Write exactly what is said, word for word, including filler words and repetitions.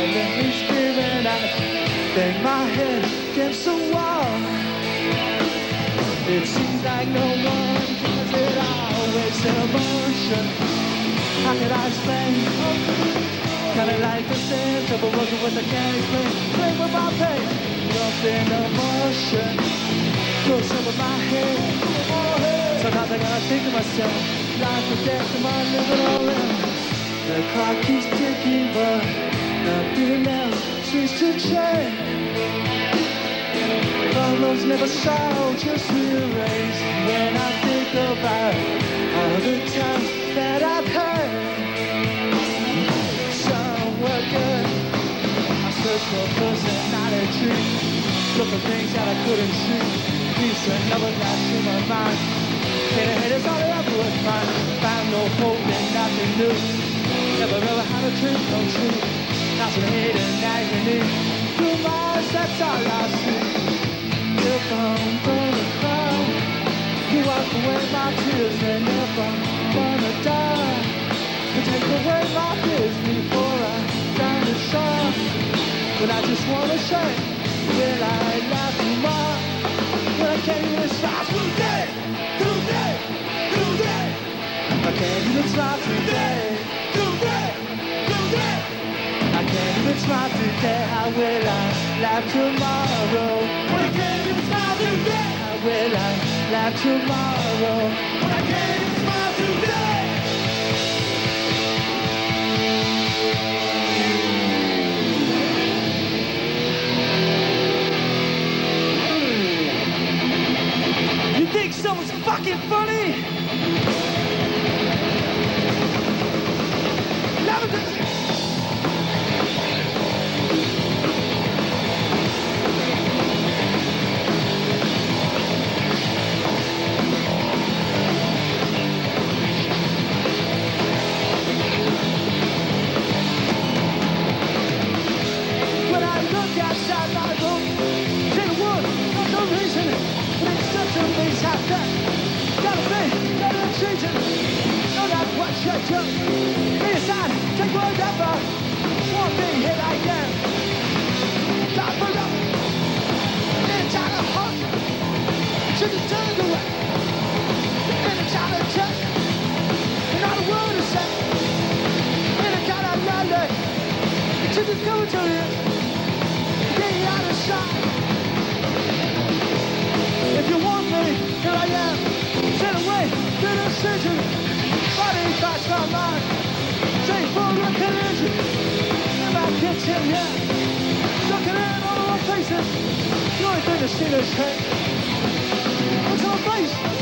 silently screaming. I bang my head against the wall. It seems like no one cares at all. Waste in emotion. How could I explain? Kinda like the sense of a working with a can't explain. Playing with my pain. Lost in emotion. Goes over my head. Sometimes I gotta think to myself. Life or death, am I living or in? The clock keeps ticking, but nothing else seems to change. Problems never solved, just erased. When I think about all the times that I've had, somewhere good, I search for personality. Look for things that I couldn't see. Peace and love that's in my mind. In the head is all I ever would find. Found no hope and nothing new. Never ever had a dream come true. Now some hate and agony. Through my eyes, that's all I see. If I'm gonna cry, you wipe away my tears. And if I'm gonna die, you take away my fears before I die to shine. But I just wanna say, will I laugh tomorrow? When I can't even stop today, today, today. I can't even smile today, today, today. I can't even smile today. How will I laugh tomorrow? When I can't even smile today. How will I laugh tomorrow? When I can't even smile today. You think someone's fucking funny? When I look outside my room, in the wood, for no reason, but it's such a things have done. Gotta be, gotta change it. Know that what you do. Be aside, take whatever. One thing here I am. God for love. Inside a heart. Should have turned away. In a kind of check. Not a word to say. In a kind of lonely. Should have come to you. Get out of sight. If you want me, here I am. Send away the decision. Body thoughts my mind. Say for a collision. In my kitchen, yeah. Looking in all our faces. The only thing to see is hate. What's on my face?